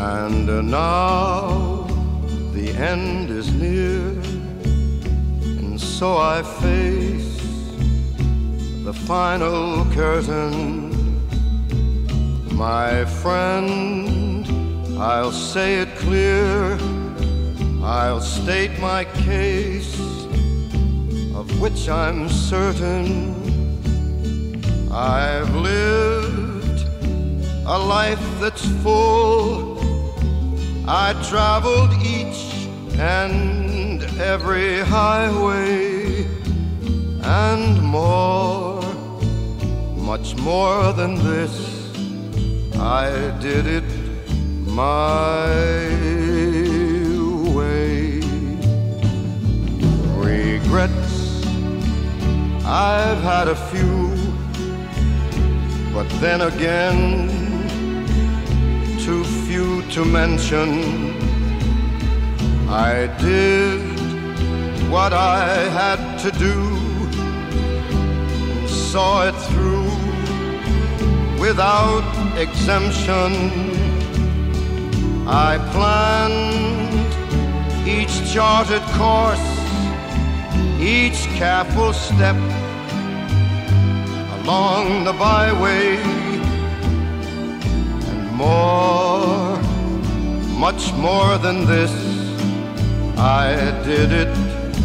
And now the end is near, and so I face the final curtain. My friend, I'll say it clear, I'll state my case, of which I'm certain. I've lived a life that's full. I traveled each and every highway, and more, much more than this, I did it my way. Regrets, I've had a few, but then again, too few to mention. I did what I had to do, and saw it through without exemption. I planned each charted course, each careful step along the byway, and more, much more than this, I did it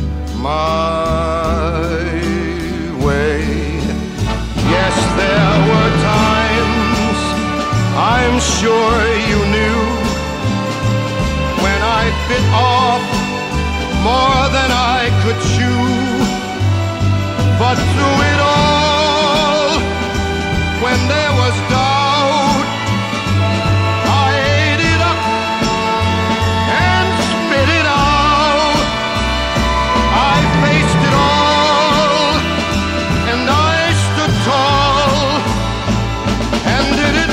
my way. Yes, there were times, I'm sure you knew, when I bit off more than I could chew. But through it all, when there was doubt, I ate it up and spit it out. I faced it all, and I stood tall, and did it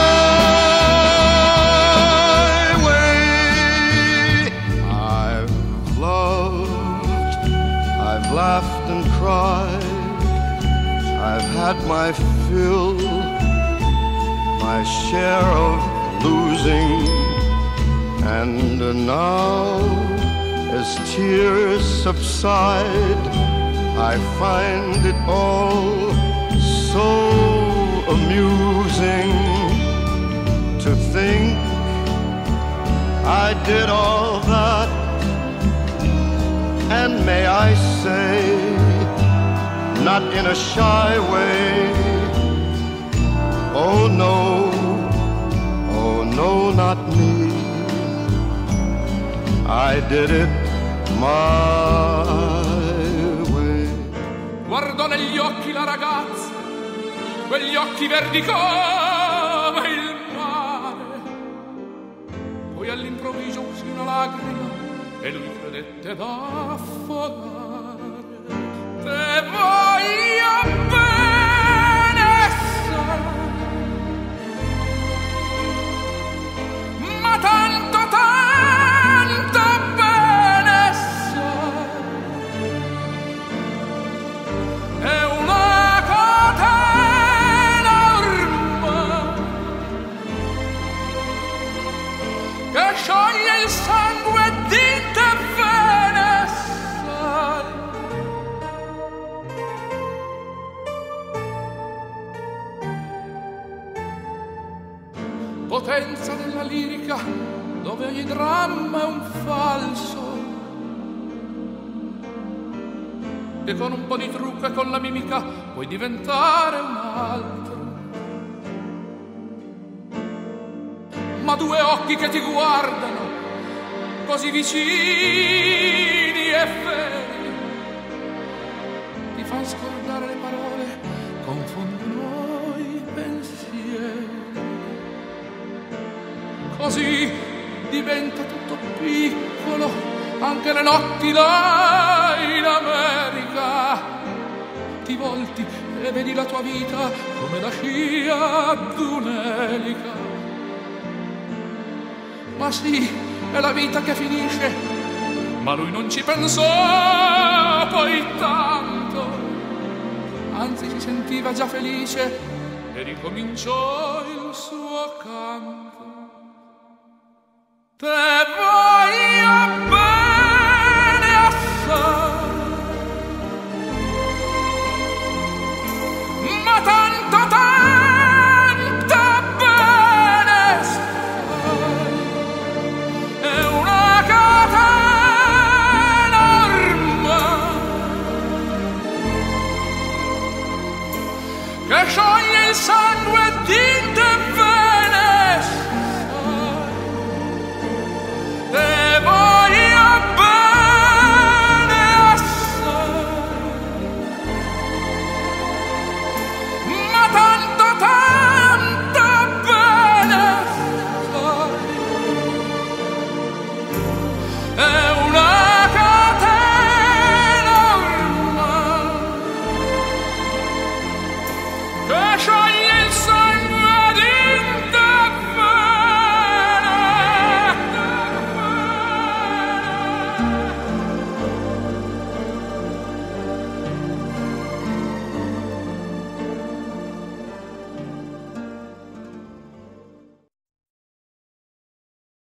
my way. I've loved, I've laughed and cried, I've had my fill, my share of losing, and now, as tears subside, I find it all so amusing to think I did all that, and may I say, not in a shy way. Oh no, not me. I did it my way. Guardò negli occhi la ragazza, quegli occhi verdi come il mare. Poi all'improvviso uscì una lacrima e lui credette d'affogare. Te voglio bene, ma tanto, tanto bene, è una catena ormai che scioglie il sangue di te bene. Potenza della lirica, dove ogni dramma è un falso, e con un po' di trucco e con la mimica puoi diventare un altro. Ma due occhi che ti guardano, così vicini e feri, ti fanno scordare le parole, confondono i pensieri. Così diventa tutto piccolo, anche le notti là in America. Ti volti e vedi la tua vita come la scia d'un'elica. Ma sì, è la vita che finisce, ma lui non ci pensò poi tanto. Anzi, si sentiva già felice e ricominciò il suo canto. te voglio bene.